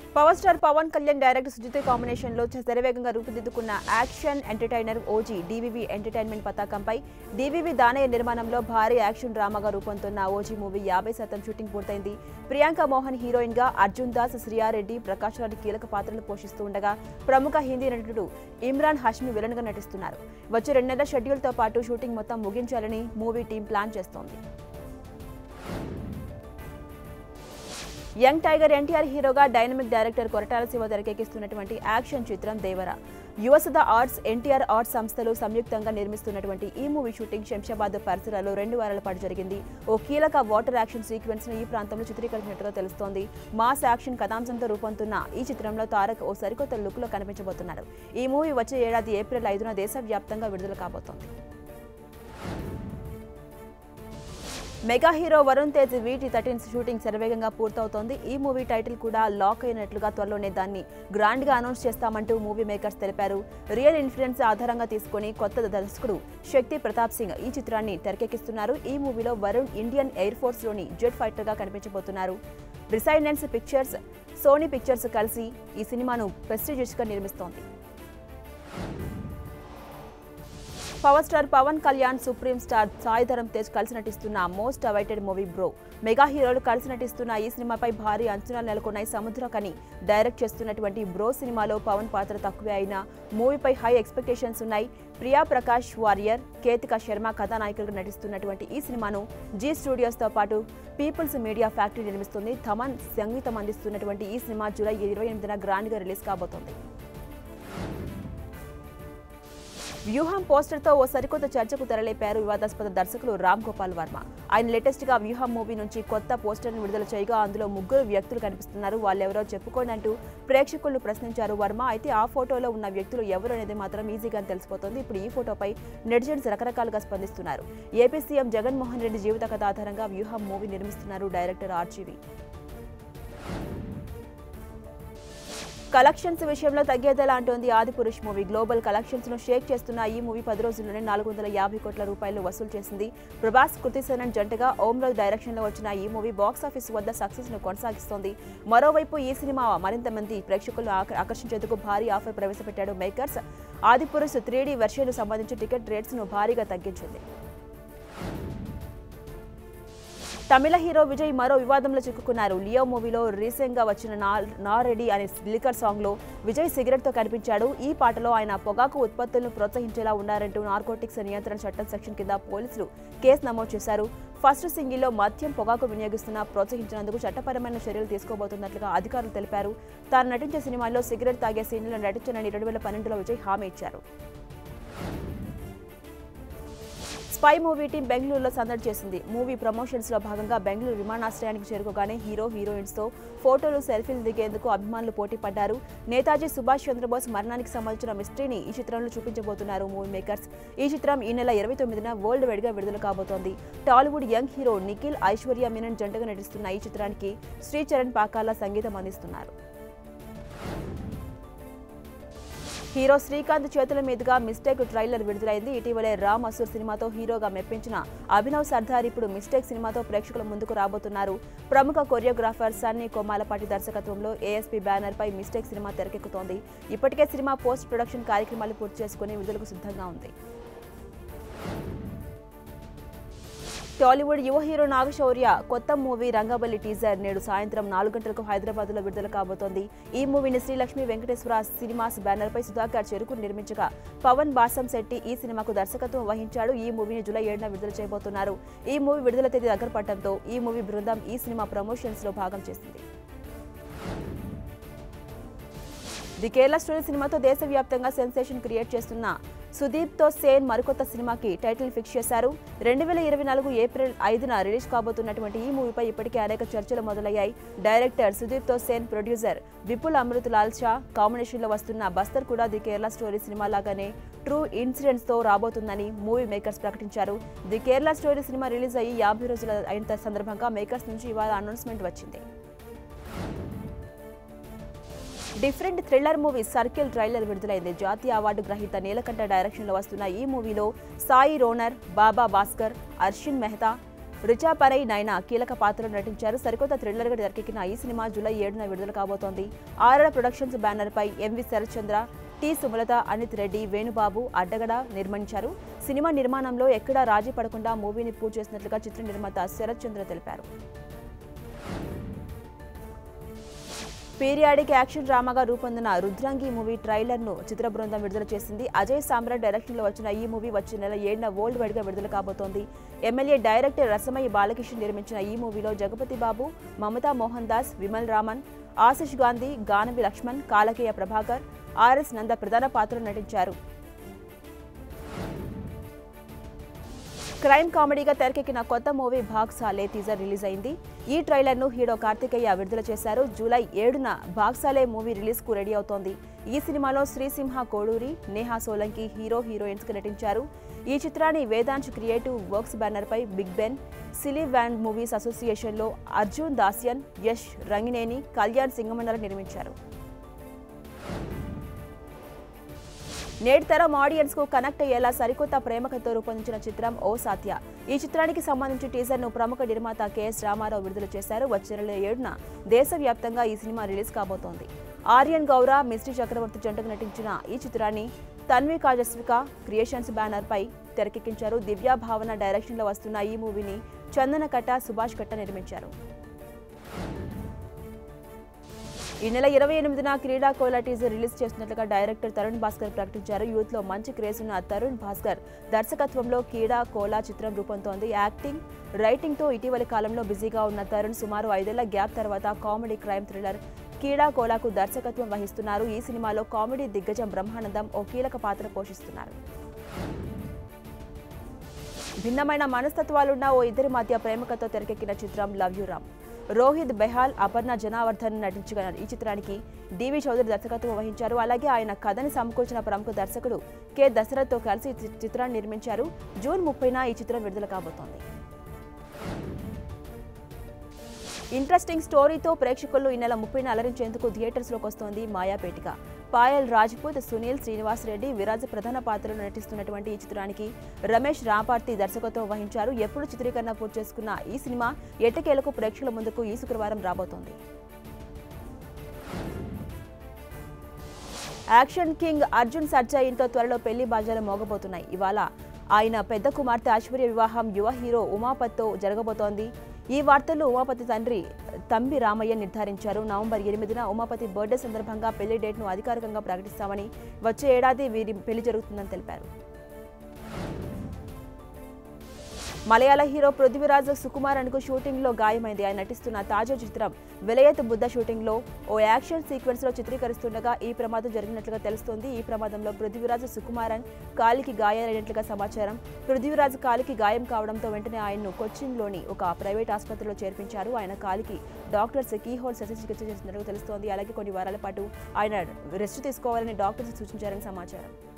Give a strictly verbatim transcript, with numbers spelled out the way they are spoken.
Power star Pawan Kalyan director Sujeeth combination లో శరవేగంగా రూపుదిద్దుకున్న action entertainer OG DVV entertainment పతాకంపై డీవీవీ దానయ్య నిర్మాణంలో భారీ యాక్షన్ డ్రామాగా రూపొందుతున్న ఓజీ మూవీ యాభై శాతం షూటింగ్ పూర్తయింది. ప్రియాంక మోహన్ హీరోయిన్ గా, అర్జున్ దాస్, శ్రియారెడ్డి, ప్రకాష్ రాజ్ కీలక పాత్రలు పోషిస్తూ ఉండగా ప్రముఖ హిందీ నటుడు ఇమ్రాన్ హష్మి విలన్ గా నటిస్తున్నారు. వచ్చే రెండు నెలల షెడ్యూల్ తో పాటు షూటింగ్ మొత్తం ముగించాలని మూవీ టీం ప్లాన్ చేస్తోంది. యంగ్ టైగర్ ఎన్టీఆర్ హీరోగా డైనమిక్ డైరెక్టర్ కొరటాల శివ తెరకెక్కిస్తున్నటువంటి యాక్షన్ చిత్రం Devara. Yuvasudha arts, NTR arts సంస్థలు సంయుక్తంగా నిర్మిస్తున్నటువంటి ఈ మూవీ షూటింగ్ శంషాబాద్ పరిసరాల్లో రెండు వారాల పాటు జరిగింది. ఓ కీలక వాటర్ యాక్షన్ సీక్వెన్స్ ను ఈ ప్రాంతంలో చిత్రీకరించినట్టుగా తెలుస్తోంది. మాస్ యాక్షన్ కథాంశంతో రూపొందుతున్న ఈ చిత్రంలో తారక్ ఓ సరికొత్త లుక్ లో కనిపించబోతున్నారు. ఈ మూవీ వచ్చే ఏడాది ఏప్రిల్ ఐదున దేశవ్యాప్తంగా విడుదల కాబోతోంది. మెగా హీరో వరుణ్ తేజ్ వీటి థర్టీన్ షూటింగ్ శరవేగంగా పూర్తవుతోంది. ఈ మూవీ టైటిల్ కూడా లాక్ అయినట్లుగా త్వరలోనే దాన్ని గ్రాండ్ గా అనౌన్స్ చేస్తామంటూ మూవీ మేకర్స్ తెలిపారు. రియల్ ఇన్ఫ్లుయెన్స్ ఆధారంగా తీసుకుని కొత్త దర్శకుడు శక్తి ప్రతాప్ సింగ్ ఈ చిత్రాన్ని తెరకెక్కిస్తున్నారు. ఈ మూవీలో వరుణ్ ఇండియన్ ఎయిర్ ఫోర్స్ లోని జెట్ ఫైటర్ గా కనిపించబోతున్నారు. రిసైడెన్స్ పిక్చర్స్, సోనీ పిక్చర్స్ కలిసి ఈ సినిమాను ప్రెస్టీజియస్ గా నిర్మిస్తోంది. Power star Pawan Kalyan, supreme star Sai Dharam Tej కలిసి నటిస్తున్న most awaited movie Bro. Mega హీరోలు కలిసి నటిస్తున్న ఈ సినిమాపై భారీ అంచనాలు నెలకొన్నాయి. సముద్రకని డైరెక్ట్ చేస్తున్నటువంటి బ్రో సినిమాలో పవన్ పాత్ర తక్కువే అయినా మూవీపై హై ఎక్స్పెక్టేషన్స్ ఉన్నాయి. ప్రియా ప్రకాష్ వారియర్, కేతికా శర్మ కథానాయకులుగా నటిస్తున్నటువంటి ఈ సినిమాను జీ స్టూడియోస్ తో పాటు పీపుల్స్ మీడియా ఫ్యాక్టరీ నిర్మిస్తుంది. థమన్ సంగీతం అందిస్తున్నటువంటి ఈ సినిమా జూలై ఇరవై ఎనిమిదిన గ్రాండ్ గా రిలీజ్ కాబోతోంది. వ్యూహం పోస్టర్ తో ఓ సరికొత్త చర్చకు తెరలేపారు వివాదాస్పద దర్శకులు రామ్ గోపాల్ వర్మ. ఆయన లేటెస్ట్ గా వ్యూహం మూవీ నుంచి కొత్త పోస్టర్ ను విడుదల చేయగా అందులో ముగ్గురు వ్యక్తులు కనిపిస్తున్నారు. వాళ్ళెవరో చెప్పుకోండి అంటూ ప్రేక్షకులను ప్రశ్నించారు వర్మ. అయితే ఆ ఫోటోలో ఉన్న వ్యక్తులు ఎవరు అనేది మాత్రం ఈజీగా తెలిసిపోతుంది. ఇప్పుడు ఈ ఫోటోపై నెటిజన్స్ రకరకాలుగా స్పందిస్తున్నారు. ఏపీ సీఎం జగన్మోహన్ రెడ్డి జీవిత కథ ఆధారంగా వ్యూహం మూవీ నిర్మిస్తున్నారు డైరెక్టర్ ఆర్జీవి. కలెక్షన్స్ విషయంలో తగ్గేదేలా అంటోంది ఆదిపురుష్ మూవీ. గ్లోబల్ కలెక్షన్స్ ను షేక్ చేస్తున్న ఈ మూవీ పది రోజుల్లోనే నాలుగు వందల యాభై కోట్ల రూపాయలు వసూలు చేసింది. ప్రభాస్, కృతి సనన్ జంటగా ఓంరాజ్ డైరెక్షన్ లో వచ్చిన ఈ మూవీ బాక్సాఫీస్ వద్ద సక్సెస్ ను కొనసాగిస్తోంది. మరోవైపు ఈ సినిమా మరింత మంది ప్రేక్షకులను ఆకర్షించేందుకు భారీ ఆఫర్ ప్రవేశపెట్టాడు makers. Adipurush three D version సంబంధించి టికెట్ రేట్స్ ను భారీగా తగ్గించింది. తమిళ హీరో విజయ్ మరో వివాదంలో చిక్కుకున్నారు. లియో మూవీలో రీసెంట్ గా వచ్చిన నా రెడీ అనే లికర్ సాంగ్ లో విజయ్ సిగరెట్ తో కనిపించాడు. ఈ పాటలో ఆయన పొగాకు ఉత్పత్తులను ప్రోత్సహించేలా ఉన్నారంటూ నార్కోటిక్స్ నియంత్రణ చట్టం సెక్షన్ కింద పోలీసులు కేసు నమోదు చేశారు. ఫస్ట్ సింగిల్లో మద్యం, పొగాకు వినియోగిస్తున్న ప్రోత్సహించినందుకు చట్టపరమైన చర్యలు తీసుకోబోతున్నట్లుగా అధికారులు తెలిపారు. తాను నటించే సినిమాల్లో సిగరెట్ తాగే సీన్లను నటించనని రెండు వేల పన్నెండులో విజయ్ హామీ ఇచ్చారు. స్పై మూవీ టీం బెంగళూరులో సందడి చేసింది. మూవీ ప్రమోషన్స్ లో భాగంగా బెంగళూరు విమానాశ్రయానికి చేరుకోగానే హీరో, హీరోయిన్స్ తో ఫోటోలు, సెల్ఫీలు దిగేందుకు అభిమానులు పోటీ పడ్డారు. నేతాజీ సుభాష్ చంద్రబోస్ మరణానికి సంబంధించిన మిస్టరీని ఈ చిత్రంలో చూపించబోతున్నారు మూవీ మేకర్స్. ఈ చిత్రం ఈ నెల ఇరవై తొమ్మిదిన వరల్డ్ వైడ్ గా విడుదల కాబోతోంది. Tollywood young hero Nikhil, Aishwarya Menon జంటగా నటిస్తున్న ఈ చిత్రానికి శ్రీచరణ్ పాకాల సంగీతం అందిస్తున్నారు. హీరో శ్రీకాంత్ చేతుల మీదుగా మిస్టేక్ ట్రైలర్ విడుదలైంది. ఇటీవలే రామ్ అసూర్ సినిమాతో హీరోగా మెప్పించిన అభినవ్ సర్దార్ ఇప్పుడు మిస్టేక్ సినిమాతో ప్రేక్షకుల ముందుకు రాబోతున్నారు. ప్రముఖ కొరియోగ్రాఫర్ సన్నీ కొమ్మాలపాటి దర్శకత్వంలో ఏఎస్పీ బ్యానర్ పై మిస్టేక్ సినిమా తెరకెక్కుతోంది. ఇప్పటికే సినిమా పోస్ట్ ప్రొడక్షన్ కార్యక్రమాలు పూర్తి చేసుకుని విడుదలకు సిద్ధంగా ఉంది. టాలీవుడ్ యువ హీరో నాగశౌర్య కొత్త మూవీ రంగబలి టీజర్ నేడు సాయంత్రం నాలుగు గంటలకు హైదరాబాద్ లో విడుదల కాబోతోంది. ఈ మూవీని శ్రీలక్ష్మి వెంకటేశ్వర సినిమాస్ బ్యానర్ పై సుధాకర్ చెరుకు నిర్మించగా పవన్ బాసం శెట్టి ఈ సినిమాకు దర్శకత్వం వహించాడు. ఈ మూవీని జూలై ఏడున విడుదల చేయబోతున్నారు. ఈ మూవీ విడుదల తేదీ దగ్గర పడటంతో ఈ మూవీ బృందం ఈ సినిమా ప్రమోషన్స్ లో భాగం చేసింది. ది కేరళ స్టోరీ సినిమాతో దేశవ్యాప్తంగా సెన్సేషన్ క్రియేట్ చేస్తున్న సుదీప్ తో సేన్ మరికొత్త సినిమాకి టైటిల్ ఫిక్స్ చేశారు. రెండు వేల ఇరవై నాలుగు ఏప్రిల్ ఐదున రిలీజ్ కాబోతున్నటువంటి ఈ మూవీపై ఇప్పటికే అనేక చర్చలు మొదలయ్యాయి. Director Sudipto Sen, producer Vipul Amrutlal Shah combination లో వస్తున్న బస్తర్ కూడా ది కేరళ స్టోరీ సినిమా లాగానే ట్రూ ఇన్సిడెంట్స్ తో రాబోతుందని మూవీ మేకర్స్ ప్రకటించారు. The Kerala story cinema release అయ్యి యాభై రోజుల అయిన సందర్భంగా మేకర్స్ నుంచి ఇవాళ అనౌన్స్మెంట్ వచ్చింది. Different thriller movie circle trailer విడుదలైంది. జాతీయ అవార్డు గ్రహీత నీలకంఠ డైరెక్షన్ లో వస్తున్న ఈ మూవీలో సాయి రోనర్, బాబా భాస్కర్, అర్షిన్ మెహతా, రిచా పరై నైనా కీలక పాత్రలో నటించారు. సరికొత్త థ్రిల్లర్గా తెరకెక్కిన ఈ సినిమా జూలై ఏడున విడుదల కాబోతోంది. ఆర్ఆర్ ప్రొడక్షన్స్ బ్యానర్ పై ఎంవి శరత్చంద్ర, టి సుమలత, అనిత్ రెడ్డి, వేణుబాబు అడ్డగడ నిర్మించారు. సినిమా నిర్మాణంలో ఎక్కడా రాజీ పడకుండా మూవీని పూర్తి చేసినట్లుగా చిత్ర నిర్మాత శరత్చంద్ర తెలిపారు. పీరియాడిక్ యాక్షన్ డ్రామాగా రూపొందిన రుద్రంగి మూవీ ట్రైలర్ ను చిత్ర బృందం విడుదల చేసింది. అజయ్ సామ్రాట్ డైరెక్షన్ లో వచ్చిన ఈ మూవీ వచ్చే నెల ఏడున వరల్డ్ వైడ్ గా విడుదల కాబోతోంది. ఎమ్మెల్యే డైరెక్టర్ రసమయ్య బాలకిషన్ నిర్మించిన ఈ మూవీలో జగపతి బాబు, మమతా మోహన్ దాస్, విమల్ రామన్, ఆశిష్ గాంధీ, గానవి లక్ష్మణ్, కాలకేయ ప్రభాకర్, ఆర్ఎస్ నంద ప్రధాన పాత్రలు నటించారు. క్రైమ్ కామెడీగా తెరకెక్కిన కొత్త మూవీ భాగ్సాలే టీజర్ రిలీజ్ అయింది. ఈ ట్రైలర్ ను హీరో కార్తికేయ విడుదల చేశారు. జూలై ఏడున భాగ్సాలే మూవీ రిలీజ్ కు రెడీ అవుతోంది. ఈ సినిమాలో శ్రీసింహ కోడూరి, నేహా సోలంకి హీరో హీరోయిన్స్ గా నటించారు. ఈ చిత్రాన్ని వేదాంశ్ క్రియేటివ్ వర్క్స్ బ్యానర్ పై బిగ్ బెన్, సిలీ వ్యాండ్ మూవీస్ అసోసియేషన్ లో అర్జున్ దాస్యన్, యష్ రంగినేని, కళ్యాణ్ సింగమండల నిర్మించారు. నేటి తరం ఆడియన్స్ కు కనెక్ట్ అయ్యేలా సరికొత్త ప్రేమకథతో రూపొందించిన చిత్రం ఓ సాత్య. ఈ చిత్రానికి సంబంధించి టీజర్ ను ప్రముఖ నిర్మాత కెఎస్ రామారావు విడుదల చేశారు. వచ్చే నెల ఏడున దేశవ్యాప్తంగా ఈ సినిమా రిలీజ్ కాబోతోంది. ఆర్యన్ గౌర, మిస్టీ చక్రవర్తి జంటకు నటించిన ఈ చిత్రాన్ని తన్వి కాజస్విక క్రియేషన్స్ బ్యానర్ పై తెరకెక్కించారు. దివ్యా భావన డైరెక్షన్ లో వస్తున్న ఈ మూవీని చందన కట్ట, సుభాష్ కట్ట నిర్మించారు. ఈ నెల ఇరవై ఎనిమిదిన క్రీడా కోలా టీజర్ రిలీజ్ చేస్తున్నట్లుగా డైరెక్టర్ తరుణ్ భాస్కర్ ప్రకటించారు. యూత్ లో మంచి క్రేజ్ ఉన్న తరుణ్ భాస్కర్ దర్శకత్వంలో క్రీడా కోలా చిత్రం రూపొందుతోంది. యాక్టింగ్, రైటింగ్ తో ఇటీవలి కాలంలో బిజీగా ఉన్న తరుణ్ సుమారు ఐదేళ్ల గ్యాప్ తర్వాత కామెడీ క్రైమ్ థ్రిల్లర్ క్రీడా కోలాకు దర్శకత్వం వహిస్తున్నారు. ఈ సినిమాలో కామెడీ దిగ్గజం బ్రహ్మానందం ఓ కీలక పాత్ర పోషిస్తున్నారు. భిన్నమైన మనస్తత్వాలున్న ఓ ఇద్దరి మధ్య ప్రేమకథతో తెరకెక్కిన చిత్రం లవ్ యు రామ్. రోహిత్ బెహాల్, అపర్ణ జనావర్ధన్ నటించిన ఈ చిత్రానికి డివి చౌదరి దర్శకత్వం వహించారు. అలాగే ఆయన కథని సమకూర్చిన ప్రముఖ దర్శకుడు కె దశరథ్ తో కలిసి చిత్రాన్ని నిర్మించారు. జూన్ ముప్పైన ఈ చిత్రం విడుదల కాబోతోంది. ఇంట్రెస్టింగ్ స్టోరీతో ప్రేక్షకులు ఈ నెల ముప్పైన అలరించేందుకు థియేటర్స్ లోకి వస్తోంది మాయాపేటిక. పాయల్ రాజ్పూత్, సునీల్ శ్రీనివాస్ రెడ్డి, విరాజ్ ప్రధాన పాత్రలో నటిస్తున్నటువంటి ఈ చిత్రానికి రమేష్ రాంపార్తి దర్శకత్వం వహించారు. ఎప్పుడు చిత్రీకరణ పూర్తి చేసుకున్న ఈ సినిమా ఎట్టకేలకు ప్రేక్షకుల ముందుకు ఈ శుక్రవారం రాబోతోంది. యాక్షన్ కింగ్ అర్జున్ సర్జాయిన్తో త్వరలో పెళ్లి బాజాలు మోగబోతున్నాయి. ఇవాళ ఆయన పెద్ద కుమార్తె ఐశ్వర్య వివాహం యువ హీరో ఉమాపతితో జరగబోతోంది. ఈ వార్తలు ఉమాపతి తండ్రి తంబి రామయ్య నిర్ధారించారు. నవంబర్ ఎనిమిదిన ఉమాపతి బర్త్డే సందర్భంగా పెళ్లి డేట్ను అధికారికంగా ప్రకటిస్తామని, వచ్చే ఏడాది వీరి పెళ్లి జరుగుతుందని తెలిపారు. మలయాళ హీరో పృథ్వీరాజ్ సుకుమారన్కు షూటింగ్ లో గాయమైంది. ఆయన నటిస్తున్న తాజా చిత్రం విలయత్ బుద్ధ షూటింగ్ లో ఓ యాక్షన్ సీక్వెన్స్ లో చిత్రీకరిస్తుండగా ఈ ప్రమాదం జరిగినట్లుగా తెలుస్తోంది. ఈ ప్రమాదంలో పృథ్వీరాజ్ సుకుమారన్ కాలికి గాయాలైనట్లుగా సమాచారం. పృథ్వీరాజ్ కాలికి గాయం కావడంతో వెంటనే ఆయన్ను కొచ్చిన్లోని ఒక ప్రైవేట్ ఆసుపత్రిలో చేర్పించారు. ఆయన కాలికి డాక్టర్స్ కీహోల్ శస్త్రచికిత్స చేస్తున్నట్లుగా తెలుస్తోంది. అలాగే కొన్ని వారాల పాటు ఆయన రెస్ట్ తీసుకోవాలని డాక్టర్స్ సూచించారని సమాచారం.